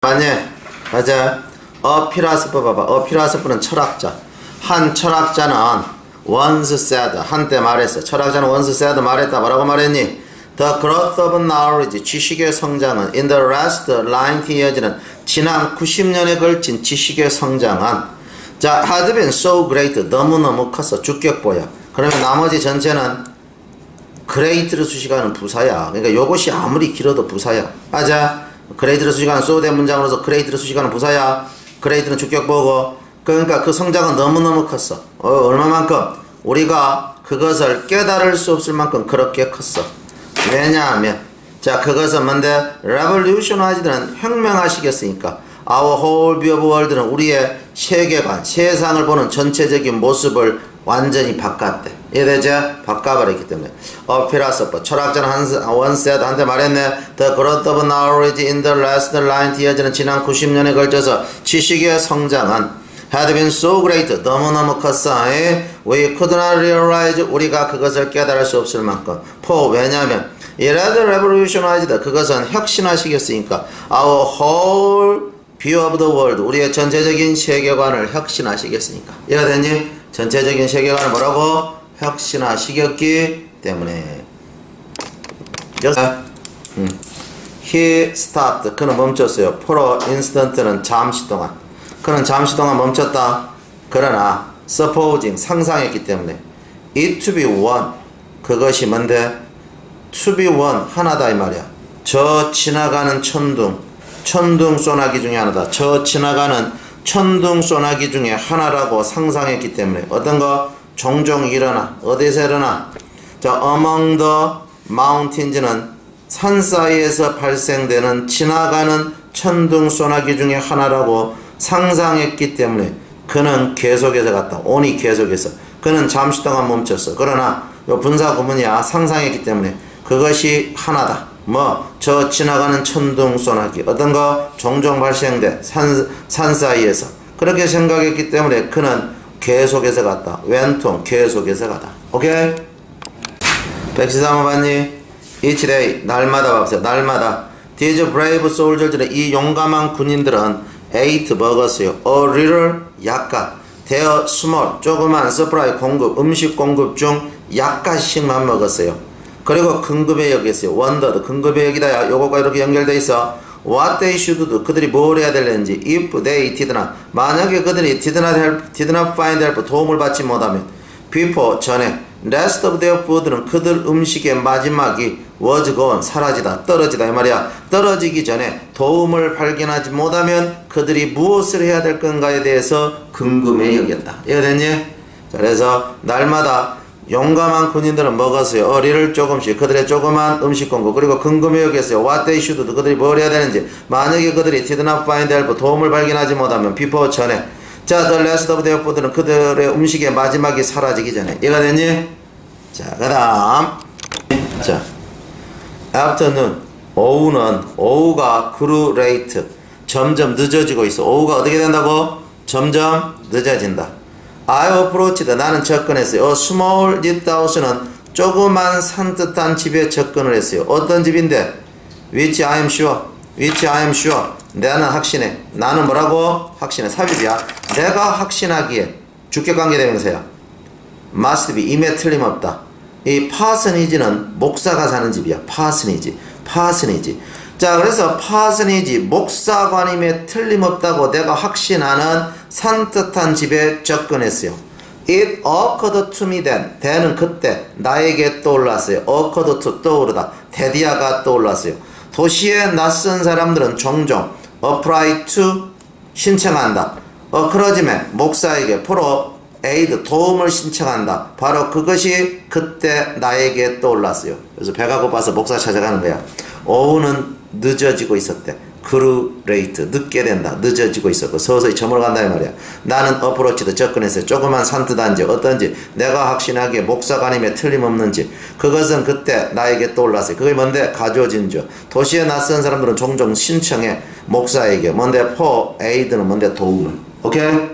맞니? 맞아. 어피라스프 봐봐. 어피라스프는 철학자. 한 철학자는 once said, 한때 말했어. 철학자는 once said 말했다. 뭐라고 말했니? The growth of knowledge, 지식의 성장은 in the last 90 years는 지난 90년에 걸친 지식의 성장은 자, had been so great, 너무너무 컸어. 주격보야. 그러면 나머지 전체는 great를 수식하는 부사야. 그러니까 요것이 아무리 길어도 부사야. 맞아. great를 수식하는 so 된 문장으로서 great를 수식하는 부사야. great는 주격보고. 그러니까 그 성장은 너무너무 컸어. 얼마만큼? 우리가 그것을 깨달을 수 없을 만큼 그렇게 컸어. 왜냐하면 자, 그것은 뭔데? revolutionize는 혁명하시겠으니까 our whole view of world는 우리의 세계관, 세상을 보는 전체적인 모습을 완전히 바꿨대. 이해되지? 바꿔버렸기 때문에. 필라소퍼 철학자는 once said, 한테 말했네. The growth of knowledge in the last 90 years는 지난 90년에 걸쳐서 지식의 성장은 had been so great, 너무너무 컸어. We could not realize, 우리가 그것을 깨달을 수 없을 만큼. 왜냐하면 it had revolutionized, 그것은 혁신하시겠으니까 our whole view of the world, 우리의 전체적인 세계관을 혁신하시겠으니까. 이해가 됐니? 전체적인 세계관을 뭐라고? 혁신하시겠기 때문에. He stopped, 그는 멈췄어요. For an instant는 잠시 동안. 그는 잠시 동안 멈췄다. 그러나 supposing, 상상했기 때문에 it to be one, 그것이 뭔데? to be one, 하나다 이 말이야. 저 지나가는 천둥 소나기 중에 하나다. 저 지나가는 천둥 소나기 중에 하나라고 상상했기 때문에 어떤 거? 종종 일어나. 어디서 일어나? 자, among the mountains는 산 사이에서 발생되는 지나가는 천둥 소나기 중에 하나라고 상상했기 때문에 그는 계속해서 갔다. on이 계속해서. 그는 잠시 동안 멈췄어. 그러나 요 분사 구문이야. 상상했기 때문에 그것이 하나다. 저 지나가는 천둥 소나기. 어떤 거? 종종 발생돼. 산 사이에서. 그렇게 생각했기 때문에 그는 계속해서 갔다. went on, 계속해서 가다. 오케이? 113번 봤니? each day, 날마다 봐보세요. 날마다. These brave soldiers들은 이 용감한 군인들은 ate 먹었어요. a little, 약간. their small, 조그만 supply 공급, 음식 공급 중 약간씩만 먹었어요. 그리고 근급에 여겼어요. wondered, 근급에 여기다. 요거가 이렇게 연결돼 있어. what they should do, 그들이 뭘 해야 되는지. if they did not, 만약에 그들이 did not find help, 도움을 받지 못하면 before, 전에 rest of their food는 그들 음식의 마지막이 was gone, 사라지다, 떨어지다 이 말이야. 떨어지기 전에 도움을 발견하지 못하면 그들이 무엇을 해야 될 건가에 대해서 궁금해 여겼다. 이해됐니? 자, 그래서 날마다 용감한 군인들은 먹었어요. 어리를 조금씩, 그들의 조그만 음식 공급. 그리고 궁금해 여겼어요. what they should do, 그들이 뭘 해야 되는지. 만약에 그들이 did not find help, 도움을 발견하지 못하면 before, 전에. 자, the rest of their food는 그들의 음식의 마지막이 사라지기 전에. 이해가 됐니? 자, 그 다음. 자, afternoon, 오후가 grew late, 점점 늦어지고 있어. 오후가 어떻게 된다고? 점점 늦어진다. I approached, 나는 접근했어요. small lit house는 조그만 산뜻한 집에 접근을 했어요. 어떤 집인데? which I am sure, 나는 확신해. 나는 뭐라고? 확신해. 삽입이야. 내가 확신하기에. 주격관계대명사야. must be, 임에 틀림없다. 이 파스니지는 목사가 사는 집이야. 파스니지. 자, 그래서 파스니지, 목사관임에 틀림없다고 내가 확신하는 산뜻한 집에 접근했어요. It occurred to me then. the는 그때 나에게 떠올랐어요. occurred to, 떠오르다. 데디아가 떠올랐어요. 도시에 낯선 사람들은 종종 apply to, 신청한다. 그러지만 목사에게 포로 aid, 도움을 신청한다. 바로 그것이 그때 나에게 떠올랐어요. 그래서 배가 고파서 목사 찾아가는 거야. 오후는 늦어지고 있었대. grew late, 늦게 된다. 늦어지고 있었고 서서히 저물어간다 이 말이야. 나는 approached, 접근했어요. 조그만 산뜻한지 어떤지 내가 확신하기에 목사관임에 틀림없는지 그것은 그때 나에게 떠올랐어요. 그게 뭔데? 가져진 줄. 도시에 낯선 사람들은 종종 신청해. 목사에게. 뭔데? for aid는 뭔데? 도움을. 오케이?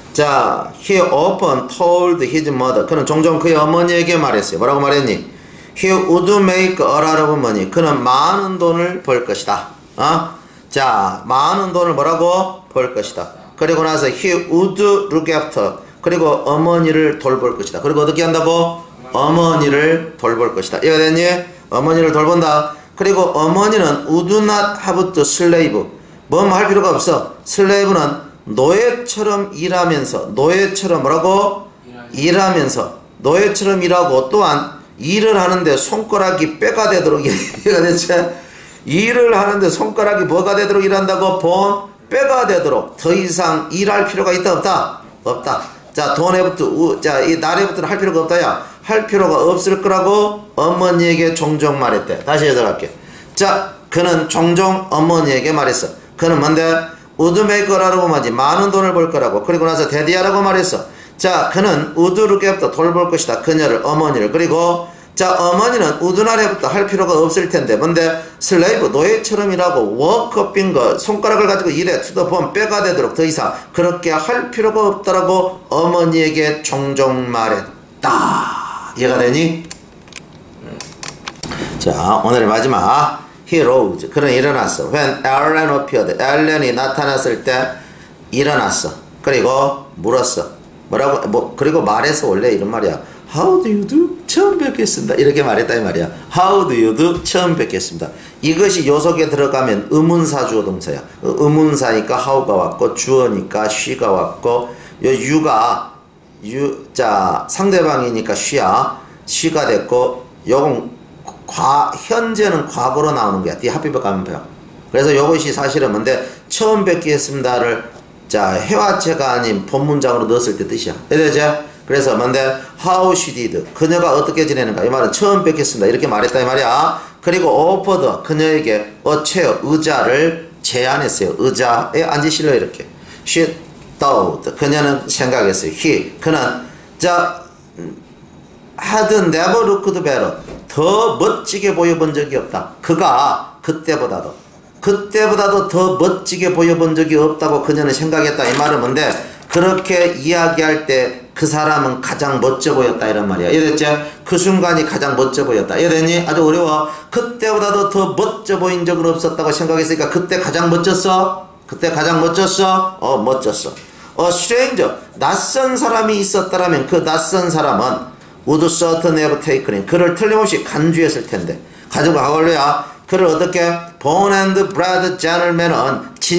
자, he often told his mother. 그는 종종 그의 어머니에게 말했어요. 뭐라고 말했니? He would make a라고 뭐니? 그는 많은 돈을 벌 것이다. 자, 많은 돈을 뭐라고? 벌 것이다. 그리고 나서 he would look after. 그리고 어머니를 돌볼 것이다. 그리고 어떻게 한다고? 어머니를 돌볼 것이다. 이해가 됐니? 어머니를 돌본다. 그리고 어머니는 would not have to slave. 뭐 할 필요가 없어. 슬레이브는 노예처럼 일하면서, 노예처럼 뭐라고? 일하면서, 노예처럼 일하고 또한 일을 하는데 손가락이 뼈가 되도록 이해가 됐지? 일을 하는데 손가락이 뭐가 되도록 일한다고? 뼈가 되도록 더 이상 일할 필요가 있다 없다? 없다. 자, 돈에부터 자, 이 날에부터는 할 필요가 없다야. 할 필요가 없을 거라고 어머니에게 종종 말했대. 다시 해석할게. 자, 그는 종종 어머니에게 말했어. 그는 뭔데? would make 거라고 말하지. 많은 돈을 벌 거라고. 그리고 나서 daddy야라고 말했어. 자, 그는 would look after 돌볼 것이다. 그녀를, 어머니를. 그리고 자, 어머니는 would not have부터 할 필요가 없을 텐데 뭔데? 슬레이브, 노예처럼 일하고 워크업인 거, 손가락을 가지고 일해 to the bone, 뼈가 되도록 더 이상 그렇게 할 필요가 없다라고 어머니에게 종종 말했다. 이해가 되니? 자, 오늘의 마지막. He rose. 그는 일어났어. When Ellen appeared. 엘렌이 나타났을 때 일어났어. 그리고 물었어. 뭐라고? 그리고 말해서 원래 이런 말이야. How do you do? 처음 뵙겠습니다. 이렇게 말했다 이 말이야. How do you do? 처음 뵙겠습니다. 이것이 요 속에 들어가면 의문사 주어 동사야. 의문사니까 how가 왔고 주어니까 she가 왔고 요 you가 자 상대방이니까 she가 됐고 요건 현재는 과거로 나오는 거야. 뒤에 합비법 가면 배워. 그래서 이것이 사실은 뭔데? 처음 뵙겠습니다를 자 해화체가 아닌 본문장으로 넣었을 때 뜻이야. 이해되죠? 그래서 뭔데? How she did. 그녀가 어떻게 지내는가? 이 말은 처음 뵙겠습니다. 이렇게 말했다 이 말이야. 그리고 offered. 그녀에게 a chair. 의자를 제안했어요. 의자에 앉으실래요? 이렇게. She thought. 그녀는 생각했어요. 그는 자 had never looked better. 더 멋지게 보여본 적이 없다. 그가 그때보다도 더 멋지게 보여본 적이 없다고 그녀는 생각했다. 이 말은 뭔데? 그렇게 이야기할 때 그 사람은 가장 멋져 보였다 이런 말이야. 이해됐지? 그 순간이 가장 멋져 보였다. 이해됐니? 아주 어려워. 그때보다도 더 멋져 보인 적은 없었다고 생각했으니까 그때 가장 멋졌어? 그때 가장 멋졌어? 멋졌어. stranger. 낯선 사람이 있었다라면 그 낯선 사람은 would certainly have taken him. 그를 틀림없이 간주했을 텐데. 가지고 가볼래야. 그를 어떻게? born and bred gentleman은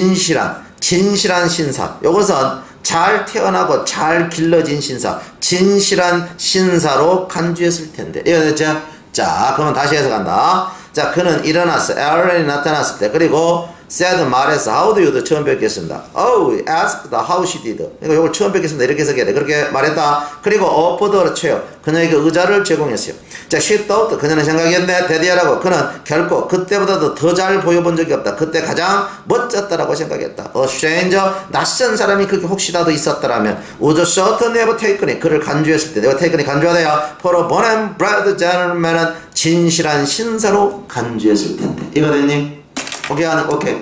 진실한 신사. 요것은 잘 태어나고 잘 길러진 신사. 진실한 신사로 간주했을 텐데. 이해됐죠? 자, 그러면 다시 해석한다. 자, 그는 일어났어. 엘렌이 나타났을 때. 그리고 said 말했어. How do you do? 처음 뵙겠습니다. asked how she did. 그러니까 이걸 처음 뵙겠습니다. 이렇게 해석해야 돼. 그렇게 말했다. 그리고 offered a chair. 그녀에게 의자를 제공했어요. 자, she thought. 그녀는 생각했는데 데디아라고. 그는 결코 그때보다도 더 잘 보여본 적이 없다. 그때 가장 멋졌다라고 생각했다. A stranger. 낯선 사람이 그렇게 혹시라도 있었다라면 would certainly have taken it. 그를 간주했을 때. 내가 taken it 간주하다야. For a born and bred gentleman은 진실한 신사로 간주했을 텐데. 이거 됐니? 오케이 하는 오케이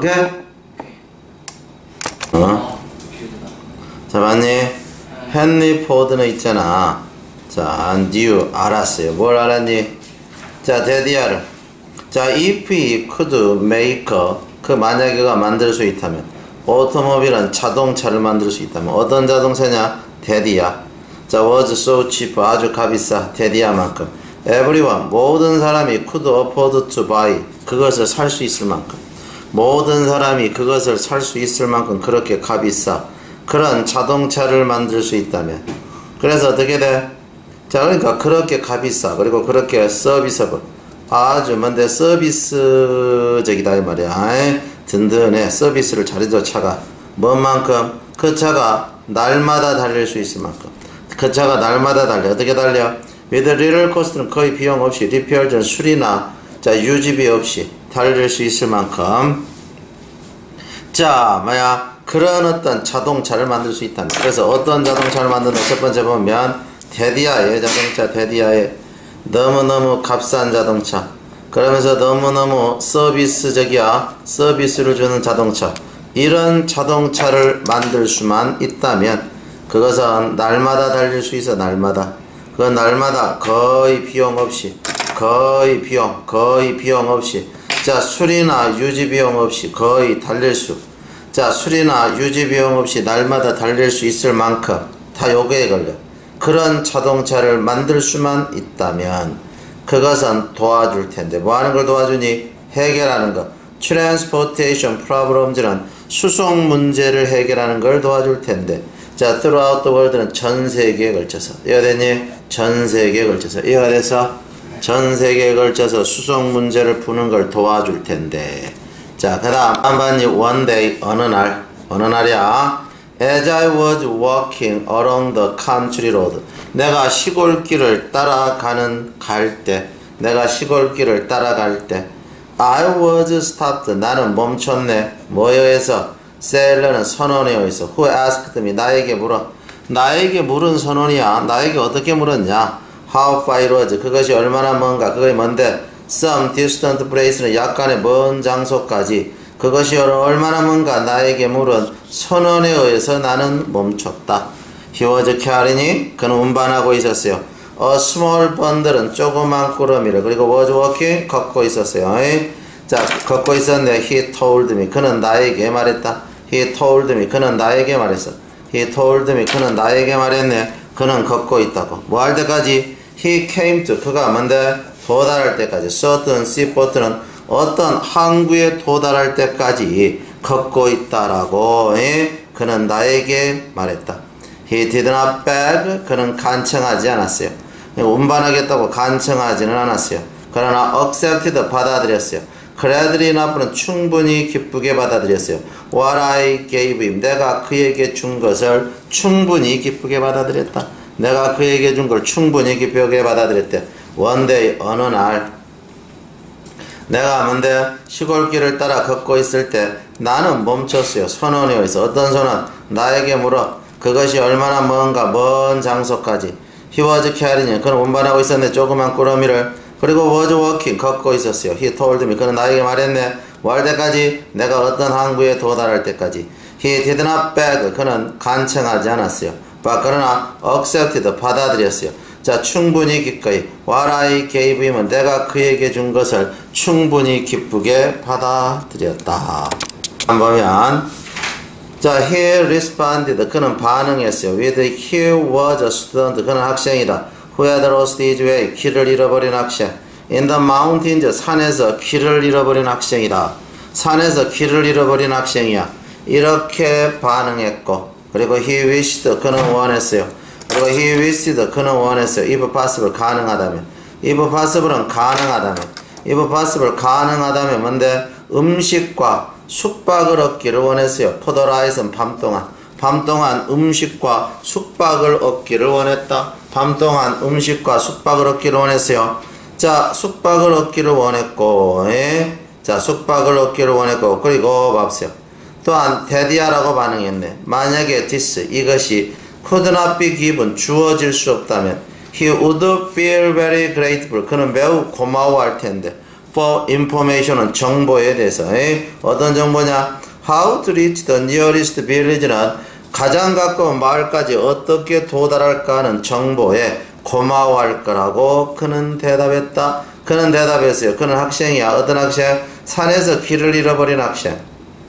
자 봤니? 헨리 포드는 있잖아. 자 knew 알았어요. 뭘 알았니? 자 데디아를 자 if he could make 그 만약에가 만들 수 있다면 오토모빌은 자동차를 만들 수 있다면 어떤 자동차냐? 데디아. 자 was so cheap 아주 값비싸 데디아만큼. everyone 모든 사람이 could afford to buy 그것을 살 수 있을 만큼 모든 사람이 그것을 살 수 있을 만큼 그렇게 값비싸 그런 자동차를 만들 수 있다면 그래서 어떻게 돼? 자 그러니까 그렇게 값비싸 그리고 그렇게 서비스able 아주 뭔데 서비스적이다 이 말이야. 든든해 서비스를 잘해줘 차가 뭔 만큼? 그 차가 날마다 달릴 수 있을 만큼 그 차가 날마다 달려. 어떻게 달려? with little cost는 거의 비용 없이 리페어 전 수리나 자 유지비 없이 달릴 수 있을 만큼 자 뭐야 그런 어떤 자동차를 만들 수 있다면 그래서 어떤 자동차를 만든다. 첫 번째 보면 데디아의 자동차 데디아의 너무너무 값싼 자동차 그러면서 너무너무 서비스적이야 서비스를 주는 자동차 이런 자동차를 만들 수만 있다면 그것은 날마다 달릴 수 있어. 날마다 그건 날마다 거의 비용 없이 거의 비용 없이. 자, 수리나 유지 비용 없이 거의 달릴 수. 자, 수리나 유지 비용 없이 날마다 달릴 수 있을 만큼 다 요거에 걸려. 그런 자동차를 만들 수만 있다면 그것은 도와줄 텐데, 뭐 하는 걸 도와주니? 해결하는 거. Transportation Problems는 수송 문제를 해결하는 걸 도와줄 텐데, 자, throughout the world는 전 세계에 걸쳐서. 이해가 됐니? 전 세계에 걸쳐서. 이해가 됐어? 전 세계에 걸쳐서 수송 문제를 푸는 걸 도와줄 텐데. 자, 그 다음 안 봤니? One day, 어느 날이야? As I was walking along the country road. 내가 시골길을 갈 때, I was stopped. 나는 멈췄네. 뭐에 의해서? 셀러는 선원에 의해서. Who asked me? 나에게 물어. 나에게 물은 선원이야. 나에게 어떻게 물었냐? How far it was. 그것이 얼마나 먼가. 그것이 뭔데? Some distant place는 약간의 먼 장소까지. 그것이 얼마나 먼가. 나에게 물은 선원에 의해서 나는 멈췄다. He was carrying. 그는 운반하고 있었어요. A small bundle은 조그만 꾸러미를. 그리고 was walking. 걷고 있었어요. 자, 걷고 있었는데 he told me. 그는 나에게 말했다. He told me. 그는 나에게 말했어. He told me. 그는 나에게 말했네. 그는 걷고 있다고. 뭐 할 때까지? He came to. 그가 뭔데? 도달할 때까지. certain seaport는 어떤 항구에 도달할 때까지 걷고 있다라고 그는 나에게 말했다. He did not beg. 그는 간청하지 않았어요. 운반하겠다고 간청하지는 않았어요. 그러나 accepted. 받아들였어요. gladly enough는 충분히 기쁘게 받아들였어요. What I gave him. 내가 그에게 준 것을 충분히 기쁘게 받아들였다. 내가 그에게 준 걸 충분히 기쁘게 받아들였대. One day, 어느 날 내가 뭔데? 시골길을 따라 걷고 있을 때 나는 멈췄어요. 선원에 의해서. 어떤 선원? 나에게 물어. 그것이 얼마나 먼가. 먼 장소까지. He was carrying. 그는 운반하고 있었는데 조그만 꾸러미를. 그리고 was walking. 걷고 있었어요. He told me. 그는 나에게 말했네. 뭐 할 때까지? 내가 어떤 항구에 도달할 때까지. He did not beg. 그는 간청하지 않았어요. But 그러나 accepted. 받아들였어요. 자, 충분히 기꺼이. What I gave him은 내가 그에게 준 것을 충분히 기쁘게 받아들였다. 보면, 자, he responded. 그는 반응했어요. With he was a student. 그는 학생이다. Who had lost his way. 길을 잃어버린 학생. In the mountains. 산에서 길을 잃어버린 학생이다. 산에서 길을 잃어버린 학생이야. 이렇게 반응했고, 그리고 he wished. 그는 원했어요. 그리고 he wished. 그는 원했어요. if possible. 가능하다면. if possible은 가능하다면. if possible. 가능하다면 뭔데? 음식과 숙박을 얻기를 원했어요. for the night은 밤동안. 밤동안 음식과 숙박을 얻기를 원했다. 밤동안 음식과 숙박을 얻기를 원했어요. 자, 숙박을 얻기를 원했고, 자, 숙박을 얻기를 원했고, 그리고 봅시다. 또한 대디아라고 반응했네. 만약에 this, 이것이 could not be given, 주어질 수 없다면 he would feel very grateful. 그는 매우 고마워할 텐데. for information은 정보에 대해서. 어떤 정보냐? how to reach the nearest village는 가장 가까운 마을까지 어떻게 도달할까 하는 정보에 고마워할 거라고 그는 대답했다. 그는 대답했어요. 그는 학생이야. 어떤 학생? 산에서 길을 잃어버린 학생.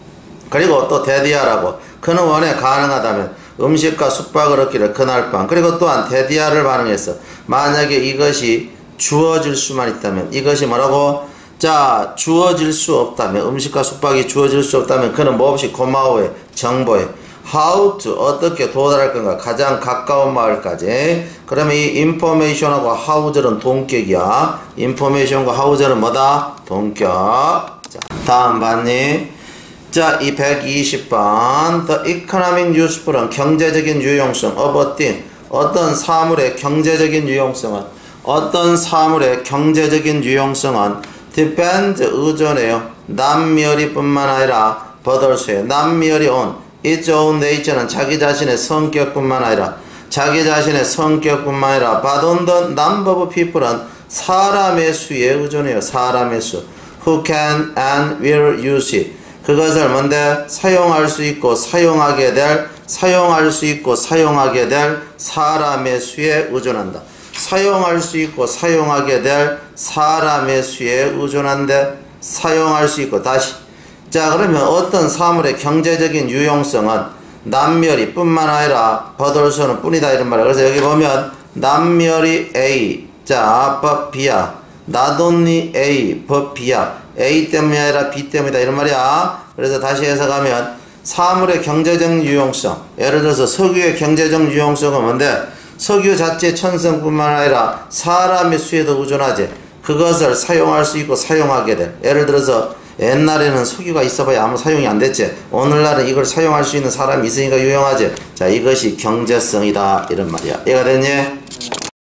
그리고 또 대디아라고. 그는 원해. 가능하다면 음식과 숙박을 얻기를 그날 밤. 그리고 또한 대디아를 반응했어. 만약에 이것이 주어질 수만 있다면. 이것이 뭐라고? 자, 주어질 수 없다면. 음식과 숙박이 주어질 수 없다면 그는 몹시 고마워해. 정보해. how to. 어떻게 도달할 건가. 가장 가까운 마을까지. 그러면 이 information하고 how절은 동격이야. information과 how절은 뭐다? 동격. 자, 다음 봤니? 자, 이 120번. The economic useful은 경제적인 유용성. of a thing. 어떤 사물의 경제적인 유용성은 depend. 의존해요. 남멸이 뿐만 아니라 but also요. 남멸이 on its own nature는 자기 자신의 성격뿐만 아니라 but on the number of people은 사람의 수에 의존해요. 사람의 수. who can and will use it. 그것을 뭔데? 사용할 수 있고 사용하게 될 사람의 수에 의존한다. 사용할 수 있고 사용하게 될 사람의 수에 의존한데 사용할 수 있고 다시 자 그러면 어떤 사물의 경제적인 유용성은 남멸이 뿐만 아니라 버돌서는 뿐이다 이런 말이야. 그래서 여기 보면 남멸이 A 자 but B야 not only A but B야 A 때문이 아니라 B 때문이다 이런 말이야. 그래서 다시 해석하면 사물의 경제적 유용성 예를 들어서 석유의 경제적 유용성은 뭔데 석유 자체 천성뿐만 아니라 사람의 수에도 의존하지 그것을 사용할 수 있고 사용하게 돼. 예를 들어서 옛날에는 석유가 있어봐야 아무 사용이 안 됐지 오늘날은 이걸 사용할 수 있는 사람이 있으니까 유용하지. 자 이것이 경제성이다 이런 말이야. 이해가 됐니?